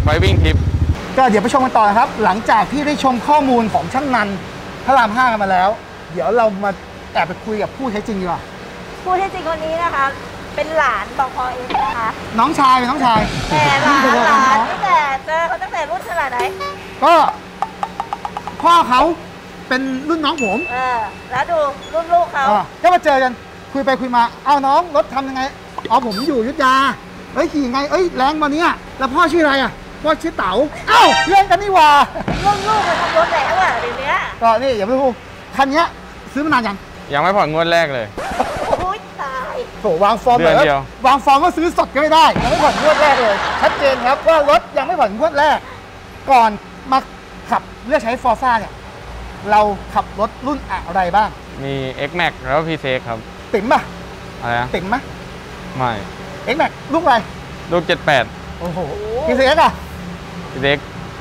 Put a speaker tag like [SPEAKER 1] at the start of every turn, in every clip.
[SPEAKER 1] ไว้วิ่งทริป
[SPEAKER 2] ก็เดี๋ยวไปชมกันต่อนะครับหลังจากที่ได้ชมข้อมูลของช่างนันพระราม 5กันมาแล้วเดี๋ยวเรามาแอบไปคุยกับผู้ใช้จริงดีกว่า
[SPEAKER 3] ผู้ใช้จริงคนนี้นะคะเป็นหลานบก.เองนะคะ
[SPEAKER 2] น้องชายเป็นน้องชาย
[SPEAKER 3] แต่หลานตั้งแต่เจอเขาตั้งแต่รุ่นขนาดไหน
[SPEAKER 2] ก็พ่อเขาเป็นรุ่นน้องผม
[SPEAKER 3] แล้วดูรุ่นลูกเขา
[SPEAKER 2] ก็มาเจอกันคุยไปคุยมาเอาน้องรถทำยังไงอ๋อผมอยู่อยุธยาขี่ไงแรงมาเนี้ยแล้วพ่อชื่ออะไรอ่ะพ่อชื่อเต๋าเอ้าเพื่อนกันนี่ว่า
[SPEAKER 3] รุ่นลูกมันทำรถแล้วอ่ะเดี๋ยวนี้
[SPEAKER 2] ก็นี่อย่าไปพูดคันนี้ซื้อมานาน
[SPEAKER 1] ยังไม่ผ่อนงวดแรกเลย
[SPEAKER 3] โอ้ยตาย
[SPEAKER 2] โถวางฟอร์มเลยวางฟอร์มว่าซื้อสดก็ไม่ได้ยังไม่ผ่อนงวดแรกเลยชัดเจนครับว่ารถยังไม่ผ่อนงวดแรกก่อนมาขับเลือกใช้ฟอร์ซ่าเนี่ยเราขับรถรุ่นอะไรบ้าง
[SPEAKER 1] มี X-Max แล้วก็ PCX ครับ
[SPEAKER 2] ติ๋มป่ะ
[SPEAKER 1] อะไรนะ
[SPEAKER 2] ติ๋มไหม
[SPEAKER 1] ไม่
[SPEAKER 2] X-Max ลูกอะไร
[SPEAKER 1] ลูก78
[SPEAKER 2] โอ้โห PCX อ่ะ
[SPEAKER 1] PCX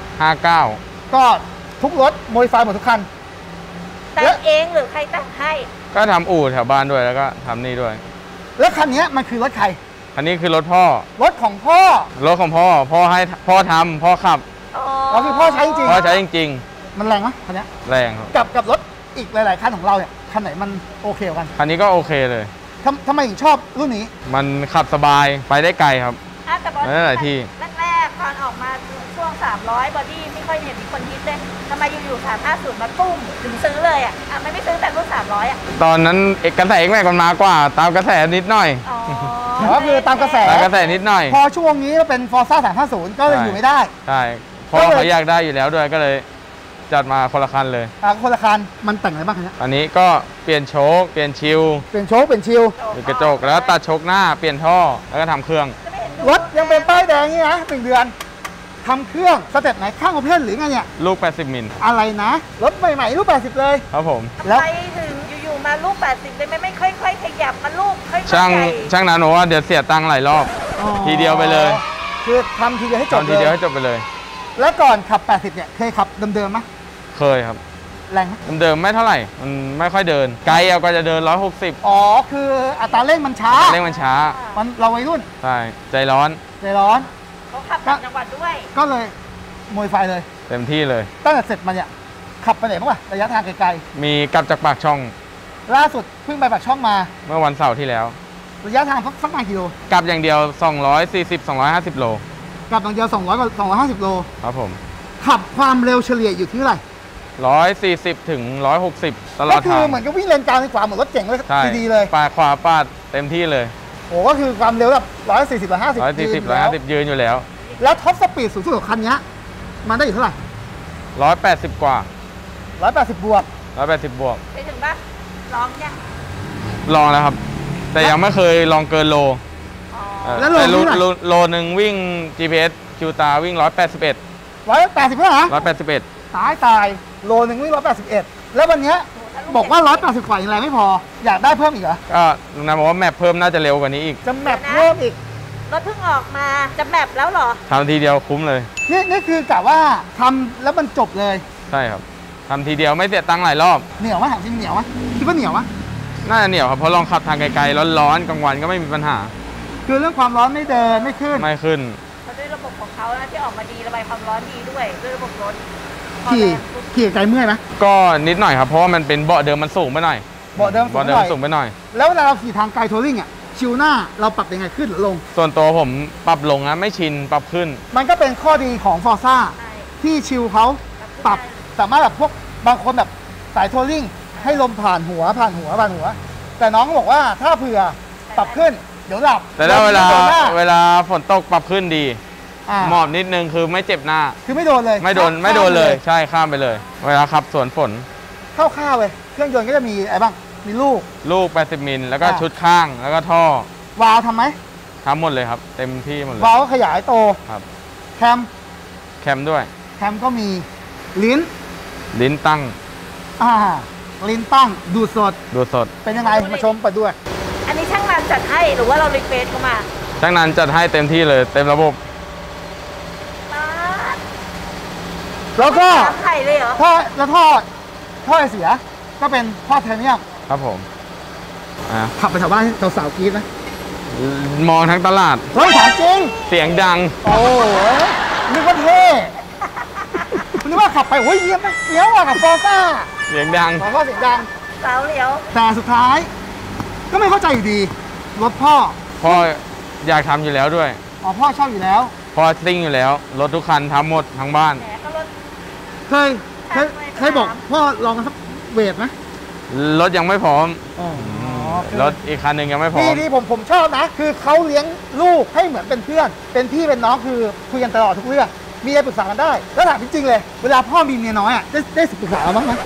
[SPEAKER 1] 59
[SPEAKER 2] ก็ทุกรถโมดิฟายหมดทุกคัน
[SPEAKER 3] แต่งเองหรือใครแต่งให้
[SPEAKER 1] ก็ทำอู่แถวบ้านด้วยแล้วก็ทำนี่ด้วย
[SPEAKER 2] แล้วคันนี้มันคือรถใคร
[SPEAKER 1] คันนี้คือรถพ่อ
[SPEAKER 2] รถของพ่อ
[SPEAKER 1] ให้พ่อทำพ่อขับ
[SPEAKER 2] อ๋อคือพ่อใช้จริง
[SPEAKER 1] พ่อใช้จริง
[SPEAKER 2] มันแรงไหมคันนี้
[SPEAKER 1] แรง
[SPEAKER 2] ครับกับรถอีกหลายๆคันของเราเนี่ยคันไหนมันโอเคกัน
[SPEAKER 1] คันนี้ก็โอเคเลย
[SPEAKER 2] ทำไมถึงชอบรุ่นนี้
[SPEAKER 1] มันขับสบายไปได้ไกลครับ
[SPEAKER 3] แต่หลายที่แรกๆตอนออกมาช่วง300บอดี้ไม่ค่อยเห็นมีคนคิดเลยทำไมอยู่ๆ350มาตุ้มถึงซื้อเลยอ่ะไม่ซื้อแต่รุ่น300อ่ะ
[SPEAKER 1] ตอนนั้นกระแสX-Maxมันมากว่าตามกระแสนิดหน่อย
[SPEAKER 2] แต่ว่าคือตามกระแส
[SPEAKER 1] นิดหน่อย
[SPEAKER 2] พอช่วงนี้เป็น Forza 350ก็เลยอยู่ไม่ได้
[SPEAKER 1] ใช่พอเขาอยากได้อยู่แล้วด้วยก็เลยจัดมาคนละคันเลย
[SPEAKER 2] คนละคันมันแต่งอะไรบ้างคันนี้
[SPEAKER 1] อันนี้ก็เปลี่ยนโชคเปลี่ยนชิล
[SPEAKER 2] เปลี่ยน
[SPEAKER 1] กระจกแล้วตัดโชคหน้าเปลี่ยนท่อแล้วก็ทำเครื่อง
[SPEAKER 2] รถยังเป็นป้ายแดงนี่นะ1 เดือนทำเครื่องสเต็ปไหนข้างโอเพ่นหรือไงเนี่ย
[SPEAKER 1] ลูก80มิล
[SPEAKER 2] อะไรนะรถใหม่ๆลูก80เลย
[SPEAKER 1] ครับผม
[SPEAKER 3] แล้วไปถึงอยู่ๆมาลูก80เลยไม่ค่อยขยับมาลูกค่อยๆ
[SPEAKER 1] ช่างนั้นบอกว่าเดี๋ยวเสียตังค์หลายรอบทีเดียวไปเลย
[SPEAKER 2] คือทำทีเดียวให้จบ
[SPEAKER 1] ไปเลย
[SPEAKER 2] แล้วก่อนขับ80เนี่ยเคยขับเดิมๆไหม
[SPEAKER 1] เคยครับ
[SPEAKER 2] แรงไหม
[SPEAKER 1] เดิมไม่เท่าไหร่มันไม่ค่อยเดินไกลเอาก็จะเดิน160
[SPEAKER 2] อ๋อคืออัตราเร่งมันช้ามันเราวัยรุ่น
[SPEAKER 1] ใช่ใจร้อน
[SPEAKER 3] เขาขับต่างจังหวัดด้วย
[SPEAKER 2] ก็เลยโมดิฟายเลย
[SPEAKER 1] เต็มที่เลย
[SPEAKER 2] ตั้งแต่เสร็จมาเนี่ยขับไปไหนบ้างวะระยะทางไกล
[SPEAKER 1] ๆมีกลับจากปากช่อง
[SPEAKER 2] ล่าสุดเพิ่งไปปากช่องมา
[SPEAKER 1] เมื่อวันเสาร์ที่แล้ว
[SPEAKER 2] ระยะทางสักกี่โล
[SPEAKER 1] กลับอย่างเดียว250-250โล
[SPEAKER 2] กลับอย่างเดียว200 กับ250โล
[SPEAKER 1] ครับผม
[SPEAKER 2] ขับความเร็วเฉลี่ยอยู่ที่เท่าไหร่
[SPEAKER 1] 140 ถึง 160ตลอดทางก็
[SPEAKER 2] คือเหมือนกับวิ่งเลนกลางดีกว่าเหมือนรถเก่งเลยดีเลย
[SPEAKER 1] ปาดขวาปาดเต็มที่เลย
[SPEAKER 2] โอ้ก็คือความเร็วแบบ140-150
[SPEAKER 1] ยืนอยู่แล้ว
[SPEAKER 2] แล้วท็อปสปีดสูงสุดของคันนี้มันได้อยู่เท่าไหร่
[SPEAKER 1] 180กว่า
[SPEAKER 2] 180บวก
[SPEAKER 3] ไปถึงปะลองยัง
[SPEAKER 1] ลองแล้วครับแต่ยังไม่เคยลองเกินโล
[SPEAKER 2] แล้ว
[SPEAKER 1] โลนึงวิ่ง GPS คิวตาวิ่ง181
[SPEAKER 2] เท่าไหร่
[SPEAKER 1] 181
[SPEAKER 2] ตายโลนึงวิ่ง181แล้ววันนี้บอกว่า180กว่าอย่างไรไม่พออยากได้เพิ่มอีกเหรอ
[SPEAKER 1] ก็ลุงนายบอกว่าแมปเพิ่มน่าจะเร็วกว่านี้อีก
[SPEAKER 2] จะแมปเพิ่มอีก
[SPEAKER 3] รถเพิ่งออกมาจะแมปแล้วเหรอ
[SPEAKER 1] ทำทีเดียวคุ้มเลย
[SPEAKER 2] นี่คือกะว่าทำแล้วมันจบเลย
[SPEAKER 1] ใช่ครับทำทีเดียวไม่เสียตังค์หลายรอบ
[SPEAKER 2] เหนียวไหมถามจริงเหนียวไหมคิดว่าเหนียวไหม
[SPEAKER 1] น่าจะเหนียวครับเพราะลองขับทางไกลๆร้อนๆกลางวันก็ไม่มีปัญหา
[SPEAKER 2] คือเรื่องความร้อนไม่เดินไม่ขึ้น
[SPEAKER 3] เขาด้วยระบบของเขาที่ออกมาดีระบายความร้อนดีด้วยระบบรถ
[SPEAKER 2] ขี่ไกลเมื่อยไหม
[SPEAKER 1] ก็นิดหน่อยครับเพราะว่ามันเป็นเบาะเดิมมันสูงไปหน่อย
[SPEAKER 2] เบาะเดิม
[SPEAKER 1] สูงไปหน่อย
[SPEAKER 2] แล้วเวลาเราขี่ทางไกลทัวริ่งอ่ะชิวหน้าเราปรับยังไงขึ้นหรือลง
[SPEAKER 1] ส่วนตัวผมปรับลงนะไม่ชินปรับขึ้น
[SPEAKER 2] มันก็เป็นข้อดีของ Forza ที่ชิวเขาปรับสามารถแบบพวกบางคนแบบสายทัวริ่งให้ลมผ่านหัวแต่น้องบอกว่าถ้าเผื่อปรับขึ้นเดี๋ยวหลับ
[SPEAKER 1] แต่ถ้าเวลาฝนตกปรับขึ้นดีหมอบนิดนึงคือไม่เจ็บหน้า
[SPEAKER 2] คือไม่โดนเลย
[SPEAKER 1] ไม่โดนเลยใช่ข้ามไปเลยเวลาขับสวนฝน
[SPEAKER 2] ข้าวเลยเครื่องยนต์ก็จะมีอะไรบ้างมีลูก
[SPEAKER 1] 80มิลแล้วก็ชุดข้างแล้วก็ท่อ
[SPEAKER 2] วาล์วทำไหม
[SPEAKER 1] ทำหมดเลยครับเต็มที่หมดเลย
[SPEAKER 2] วาล์วขยายโต
[SPEAKER 1] ครับ
[SPEAKER 2] แคม
[SPEAKER 1] ด้วย
[SPEAKER 2] แคมก็มีลิ้น
[SPEAKER 1] ตั้ง
[SPEAKER 2] ลิ้นตั้งดูสดเป็นยังไงมาชมไปด้วย
[SPEAKER 3] อันนี้ช่างนันจัดให้หรือว่าเรารีเควสเข้ามา
[SPEAKER 1] ช่างนันจัดให้เต็มที่เลยเต็มระบบ
[SPEAKER 2] แล้วก็
[SPEAKER 3] ไข่เลยเหรอ
[SPEAKER 2] ท่อเสียก็เป็นท่อไทเทเนียม
[SPEAKER 1] ครับผม
[SPEAKER 2] ขับไปแถวบ้านสาวๆกรี๊ดนะ
[SPEAKER 1] มองทั้งตลาด
[SPEAKER 2] ถามจริง
[SPEAKER 1] เสียงดัง
[SPEAKER 2] โอ้นึกว่าเท่นึกว่าขับไปโอ้ยเยี่ยมเลี้ยวอะกับฟอร์ซ่า
[SPEAKER 1] เสียงดัง
[SPEAKER 2] ฟอร์ซ่าเสียงดัง
[SPEAKER 3] เสาเหลียว
[SPEAKER 2] แต่สุดท้าย ก็ไม่เข้าใจอยู่ดีรถพ่อ
[SPEAKER 1] พ่ออยากทำอยู่แล้วด้วย
[SPEAKER 2] อ๋อพ่อชอบอยู่แล้ว
[SPEAKER 1] พ่อซิ่งอยู่แล้ว รถทุกคันทำหมดทั้งบ้าน
[SPEAKER 3] แหมก็รถ
[SPEAKER 2] เคยบอกพ่อลองสักเวทไหม
[SPEAKER 1] รถยังไม่พร้อม
[SPEAKER 2] อ๋อ
[SPEAKER 1] รถอีกคันหนึ่งยังไม่พร้อม
[SPEAKER 2] ดีผมชอบนะ คือเขาเลี้ยงลูกให้เหมือนเป็นเพื่อน เป็นพี่เป็นน้องคือคุยกันตลอดทุกเรื่อง มีอะไรปรึกษากันได้ แล้วถามจริงๆเลย เวลาพ่อมีเมียน้อยอ่ะได้ปรึกษาเราบ้างไหม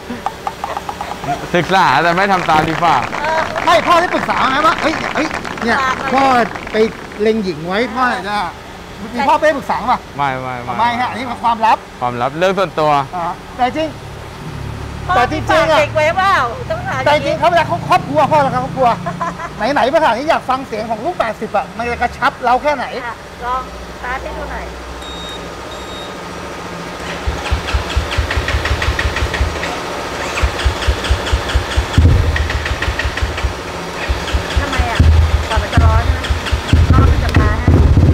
[SPEAKER 1] ศึกษาแต่ไม่ทำตามดีฝ่า
[SPEAKER 2] ไม่พ่อได้ปรึกษาไหมว่าเอ้ยเนี่ยพ่อไปเล็งหญิงไว้พ่อจะมีพ่อไปได้ปรึกษาป่ะ
[SPEAKER 1] ไม่
[SPEAKER 2] ฮะอันนี้เป็นความลับ
[SPEAKER 1] ความลับเรื่องส่วนตัว
[SPEAKER 2] แต่จริง
[SPEAKER 3] พ่อ
[SPEAKER 2] แต่จริงๆอะ
[SPEAKER 3] เด็กไว้เปล่าต้องหา
[SPEAKER 2] แต่จริงเขาเวลาเขาครอบครัวพ่อแล้วครอบครัว ไหนๆภาษานี้อยากฟังเสียงของลูก80อ่ะมันจะกระชับเราแค่ไหน
[SPEAKER 3] อ่ะลองสตาร์ทให้ดูหน่อยทำไมอ่ะก่อนมันจะร้อนใช่ไหมร้อนมันจะมาฮะ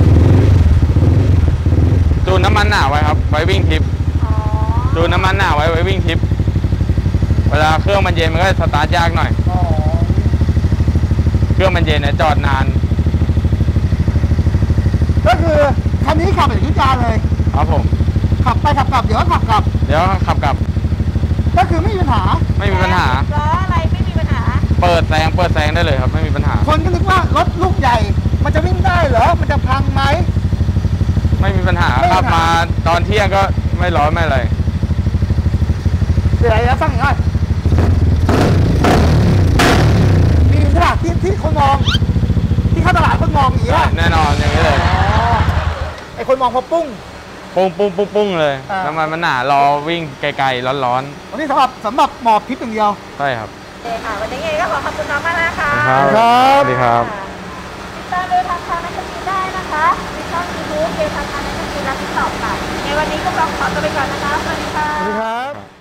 [SPEAKER 1] จูนน้ำมันหนาไว้ครับ ไว้วิ่งทริป
[SPEAKER 3] อ๋อ
[SPEAKER 1] จูนน้ำมันหนาไว้วิ่งทริป เวลาเครื่องมันเย็นมันก็สตาร์ทยากหน่อย
[SPEAKER 2] อ๋อ
[SPEAKER 1] เครื่องมันเย็นเนี่ยจอดนาน
[SPEAKER 2] ก็คือคันนี้ขับแบบยุทธยาเลย
[SPEAKER 1] ครับผม
[SPEAKER 2] ขับไปขับกลับเดี๋ยวก็ขับกลับ
[SPEAKER 1] เดี๋ยวขับกลับ
[SPEAKER 2] ก็คือไม่มีปัญหา
[SPEAKER 1] ไม่มีปัญหา
[SPEAKER 3] ล้ออะไรไม่มีปัญหา
[SPEAKER 1] เปิดแซงได้เลยครับ ไม่มีปัญหา
[SPEAKER 2] คนก็นึกว่ารถลูกใหญ่ มันจะวิ่งได้เหรอ มันจะพังไหม
[SPEAKER 1] ไม่มีปัญหา
[SPEAKER 2] ไม่มีปัญหา
[SPEAKER 1] ขับมาตอนเที่ยงก็ไม่ร้อนไม่อะไร
[SPEAKER 2] เดี๋ยวนะฟังอีกหน่อยมีขนาดที่คนมอง ที่เข้าตลาดคนมองอย่างนี้ย
[SPEAKER 1] แน่นอนอย่างนี้เลย
[SPEAKER 2] ไอคนมองพอปุ้ง
[SPEAKER 1] ปุ้งเลย
[SPEAKER 2] อ่า
[SPEAKER 1] น้ำมันมันหนารอวิ่งไกลๆร้อน
[SPEAKER 2] วันนี้สำหรับหมอบพิษอย่างเดียว
[SPEAKER 1] ๆใช่ครับ
[SPEAKER 3] โอเคค่ะ วันนี้ไงก็ขอขอบคุณน้องมากนะคะ
[SPEAKER 1] ครับ
[SPEAKER 2] ครับ
[SPEAKER 1] สวัสดีครับ
[SPEAKER 3] ติดตามดูทางแมกกาซีนได้นะคะในช่องยูทูบเกมทางแมกกาซีนและติ๊กต็อกค่ะในวันนี้ก็ต้องขอตัวไปก่อนนะคะ สวัสดีค่ะ
[SPEAKER 2] สวัสดีครับ